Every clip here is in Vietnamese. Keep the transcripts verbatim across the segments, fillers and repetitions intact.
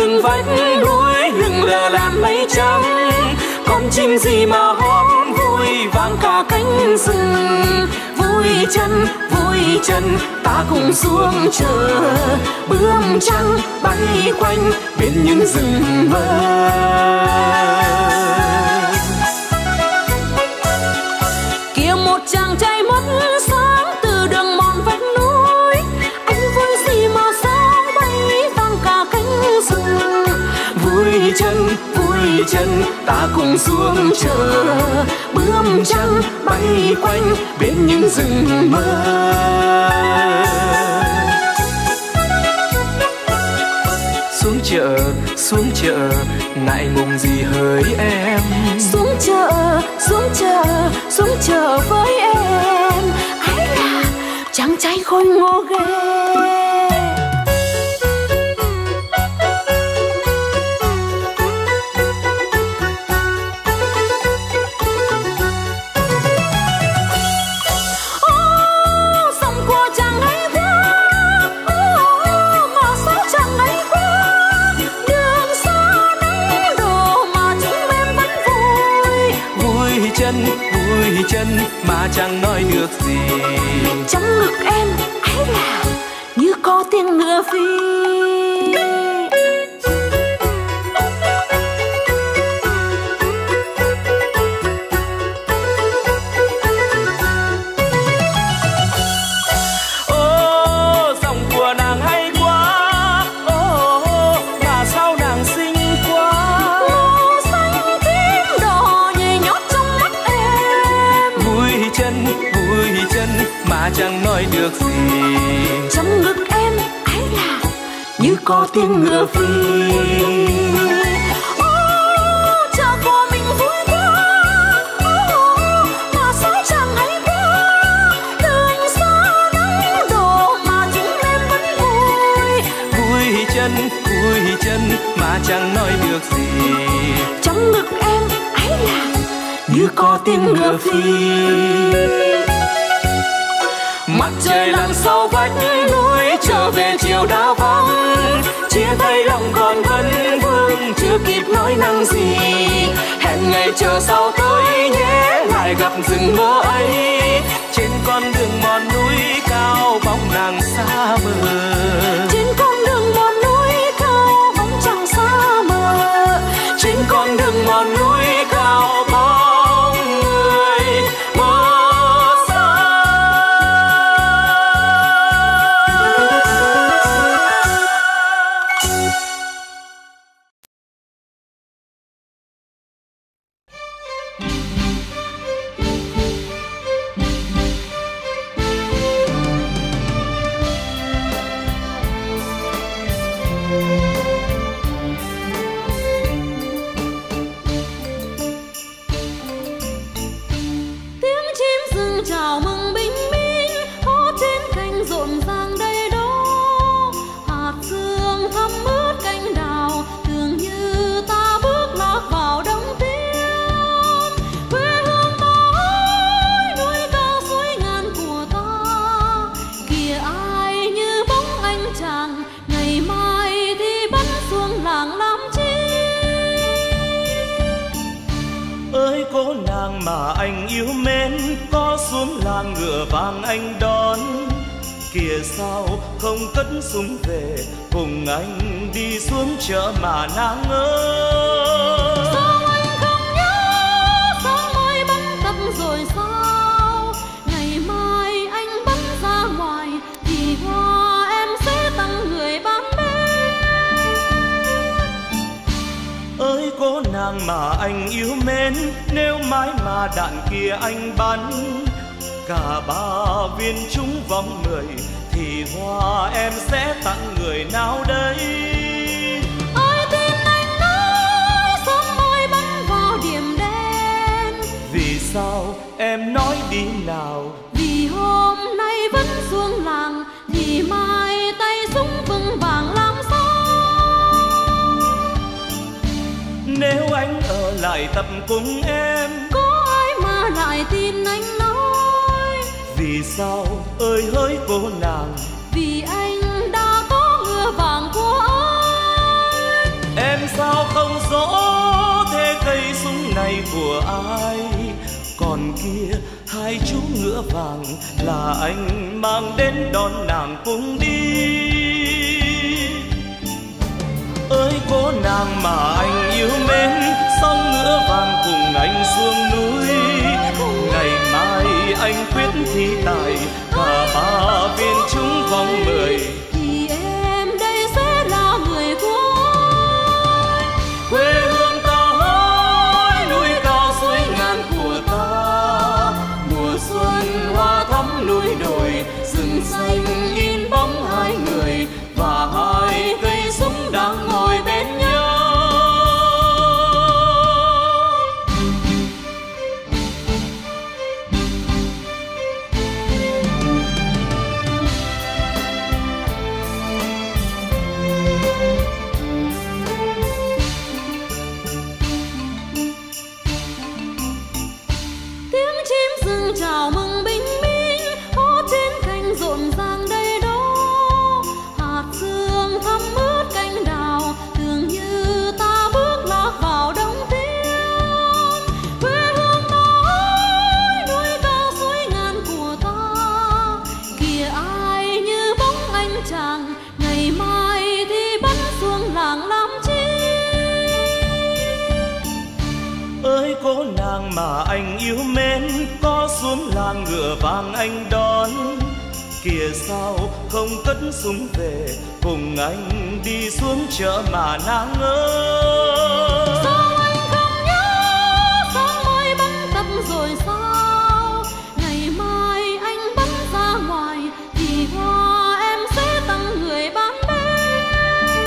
lưng vách núi lưng lờ làn mây trắng. Con chim gì mà hót vui vang cả cánh rừng. Vui chân vui chân ta cùng xuống chờ, bướm trắng bay quanh bên những rừng mơ. Kia một chàng trai mất sáng từ đường mòn vách núi, anh vui gì mà sao bay vang cả cánh rừng. Vui chân vui chân ta cùng xuống chờ, bướm trắng bay quanh bên những rừng mơ. Xuống chợ xuống chợ ngại ngùng gì hỡi em. Xuống chợ xuống chợ xuống chợ với em. Ái là chàng trai khôi ngô ghê. Vui chân mà chẳng nói được gì. Trong ngực em ấy là như có tiếng ngựa phi. Ô giọng của nàng hay quá, ô mà sao nàng xinh quá. Màu xanh tím đỏ nhảy nhót trong mắt em. Vui chân vui chân mà chẳng nói được gì. Trong ngực em ấy là như có tiếng ngựa phi. Ô cha của mình vui quá, ô mà sao chẳng hay quá. Đường xa nắng đổ mà chúng em vẫn vui. Vui chân vui chân mà chẳng nói được gì. Trong ngực em ấy là như có tiếng ngựa phi. Mặt trời lặn sau vách núi trở về chiều đã vắng. Chia tay lòng còn vấn vương chưa kịp nói năng gì. Hẹn ngày chờ sau tới nhé lại gặp rừng mơ ấy. Trên con đường mòn núi cao bóng nàng xa mờ. Trên con đường mòn núi cao bóng chẳng xa mờ. Trên con đường mòn núi cao bóng người mơ. Mà anh yêu mến có xuống làng ngựa vàng anh đón. Kìa sao không cất súng về cùng anh đi xuống chợ mà nàng ơi. Sao anh không nhớ sáng mai bắn tập rồi sao? Ngày mai anh bắn ra ngoài thì hoa em sẽ tặng người bán bên. Ơi cô nàng mà anh yêu mến, nếu mãi mà đạn kia anh bắn cả ba viên trúng vòng người thì hoa em sẽ tặng người nào đây? Ai tin anh nói sớm mai bắn vào điểm đen. Vì sao em nói đi nào? Vì hôm nay vẫn xuống làng thì mai tay súng vững vàng làm sao? Nếu anh ở lại tập cùng em, có ai mà lại tin anh nói? Vì sao ơi hỡi cô nàng? Vì anh đã có ngựa vàng của anh. sao không rõ thế cây súng này của ai? Còn kia hai chú ngựa vàng là anh mang đến đón nàng cùng đi. Ơi cô nàng mà anh yêu mến, song ngựa vàng cùng anh xuống núi. Ngày mai anh quyết thi tài và ba viên trúng vòng mười. Thì em đây sẽ là người của anh. Quê hương ta ơi, núi cao suối ngàn của ta. Mùa xuân hoa thắm núi đồi, rừng xanh in bóng hai người và hai cây súng đang ngồi bên nhau. Tiếng chim rừng chào mừng bình minh, hót trên cành rộn ràng đây đó. Hạt sương thấm ướt cánh đào, tưởng như ta bước lạc vào đông tiên. Quê hương ta ơi, núi cao suối ngàn của ta. Kìa ai như bóng anh chàng, ngày mai thì bắn xuống làng làm chi. Ơi cô nàng mà anh yêu mến, có xuống làng ngựa vàng anh đón. Kìa sao không cất súng về, cùng anh đi xuống chợ mà nàng ơi. Sao anh không nhớ sáng mai bắn tập rồi sao? Ngày mai anh bắn ra ngoài thì hoa em sẽ tặng người bán bên.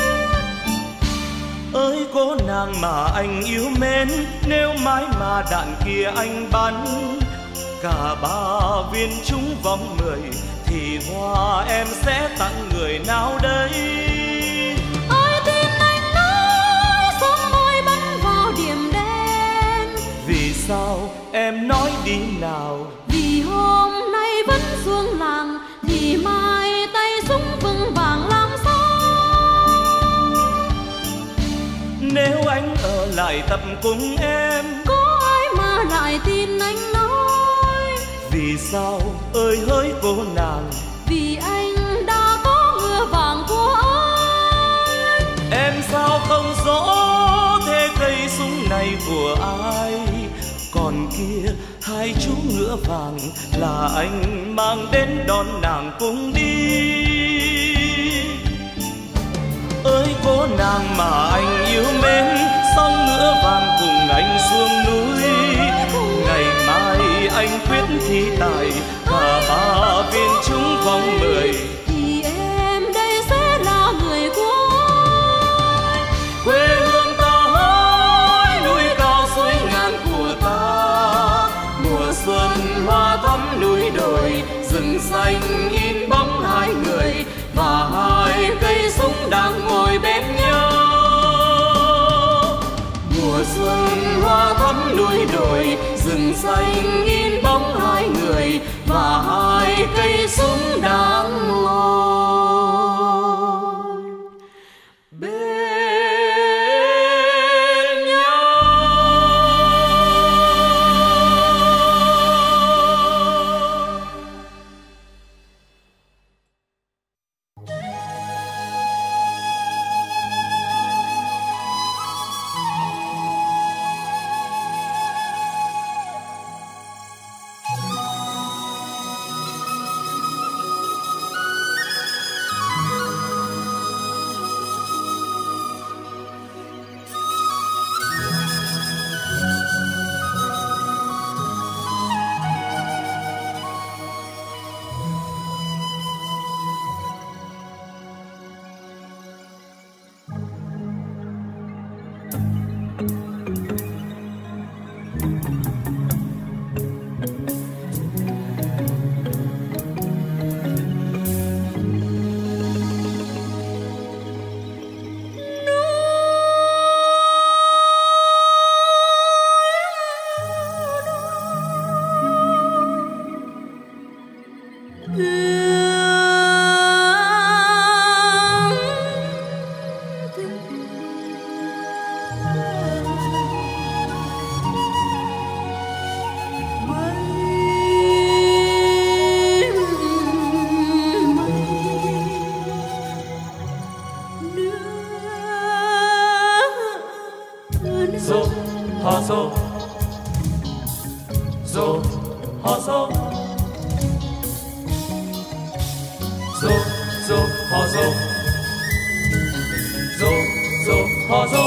Ơi cô nàng mà anh yêu mến, nếu mãi mà đạn kia anh bắn cả ba viên trúng vòng mười thì hoa em sẽ tặng người nào đây? Ai tin anh nói sớm mai bắn vào điểm đen? Vì sao em nói đi nào? Vì hôm nay vẫn xuống làng thì mai tay súng vững vàng làm sao? Nếu anh ở lại tập cùng em, Có ai mà lại tin anh nói? vì sao ơi hỡi cô nàng? Vì anh đã có ngựa vàng của anh. Em sao không rõ thế cây súng này của ai? Còn kia hai chú ngựa vàng là anh mang đến đón nàng cùng đi. Ơi cô nàng mà anh yêu mến, song ngựa vàng cùng anh xuống núi. Ngày mai anh quyết thi tài và ba viên trúng vòng mười. Thì em đây sẽ là người của anh. Quê hương ta ơi, núi cao suối ngàn của ta. Mùa xuân hoa thắm núi đồi, rừng xanh in bóng hai người và hai cây súng đang ngồi bên nhau. Mùa xuân hoa thắm núi đồi, rừng xanh in bóng hai người và hai cây súng đang ngồi bên nhau. dô hò dô dô hò dô dô dô hò dô dô dô hò dô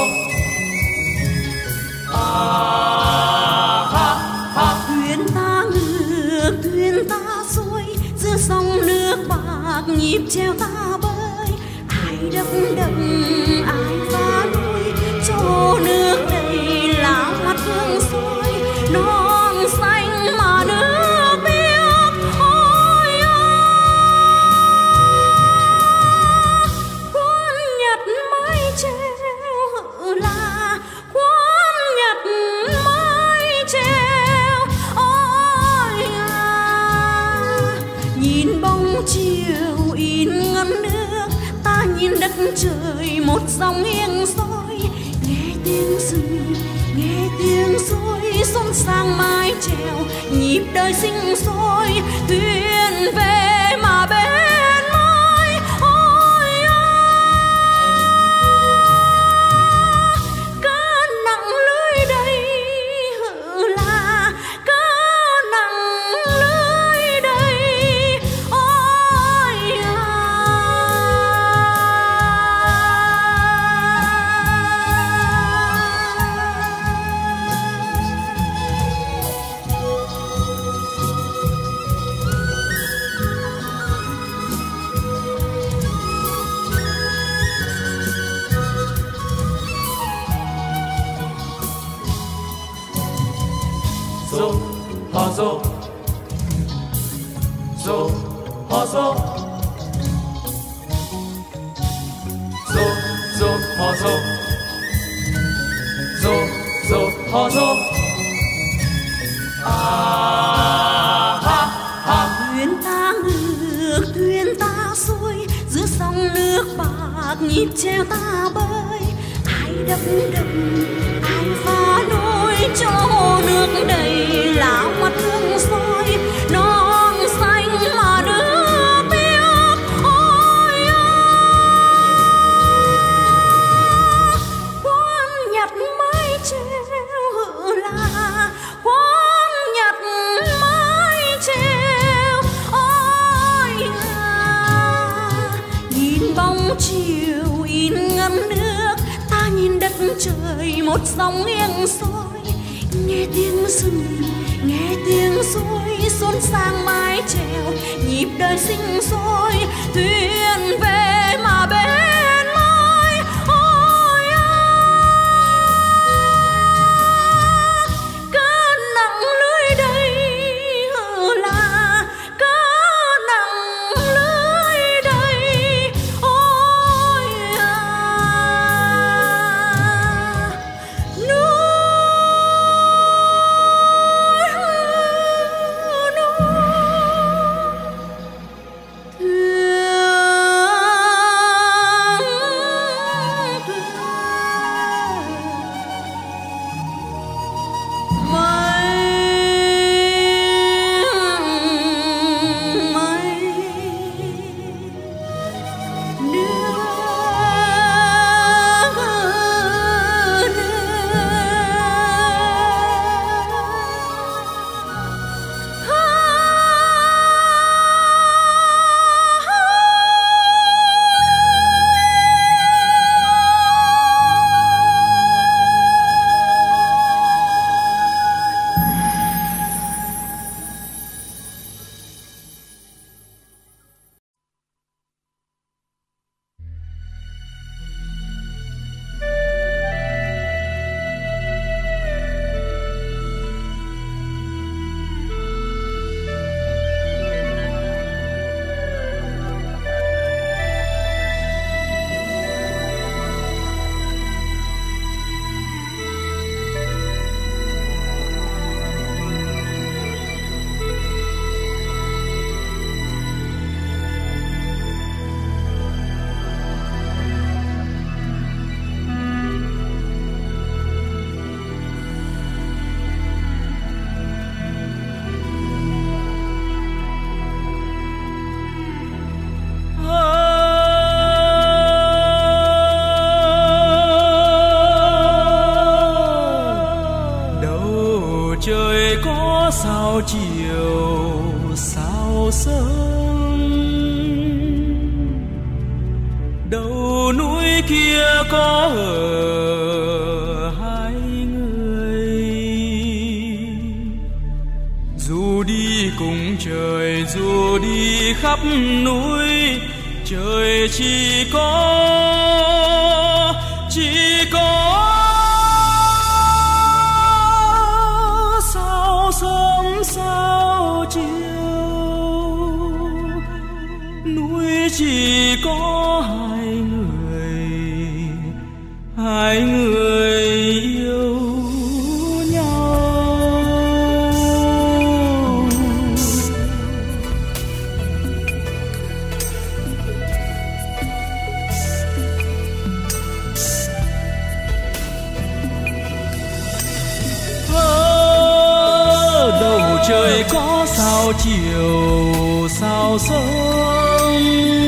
à ha ha. Thuyền ta ngược thuyền ta xuôi giữa sông nước bạc nhịp chèo ta bơi, ai đập đầm ai phá đuôi cho nước đầy lá mắt hương xuôi non xanh mà nước biếc. Ôi à, quan nhật mái treo là quan nhật mái treo. Ôi à, nhìn bóng chiều in ngân nước, ta nhìn đất trời một dòng nghiêng soi, nghe tiếng rừng nghe tiếng suối xôn sang mái chèo, nhịp đời sinh sôi thuyền về mà bên môi. Ôi à, cơn nặng lưới đầy là cơn nặng lưới đầy. Ôi à, dô hò dô dô hò dô dô dô hò dô dô dô hò dô à ha ha. thuyền ta ngược thuyền ta xuôi giữa sông nước bạc nhịp chèo ta bơi, ai đập đầm ai phá nôi cho hồ nước đầy lá mắt hương soi non xanh mà nước biếc. Ôi à, quan nhật mái treo là quan nhật mái treo. Ôi à, nhìn bóng chiều in ngân nước, ta nhìn đất trời một dòng nghiêng soi, nghe tiếng rừng nghe tiếng suối xôn sang mái chèo, nhịp đời sinh sôi thuyền về mà bên môi. Ôi à, cơn nặng lưới đầy là cơn nặng lưới đầy. Ôi à, núi có ở hai người, dù đi cùng trời dù đi khắp núi, trời chỉ có chỉ có sao sớm sao chiều, núi chỉ có hai người, hai người yêu nhau. Ở đầu trời có sao chiều sao sớm,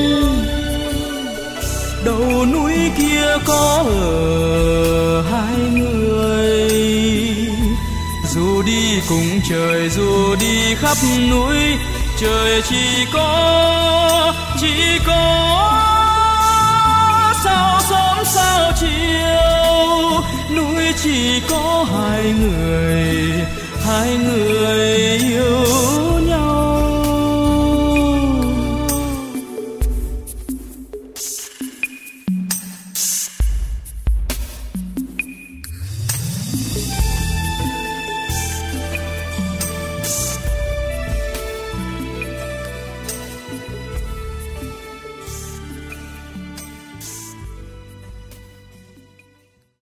đầu núi kia có ở hai người, dù đi cùng trời dù đi khắp núi, trời chỉ có chỉ có sao sớm sao chiều, núi chỉ có hai người, hai người yêu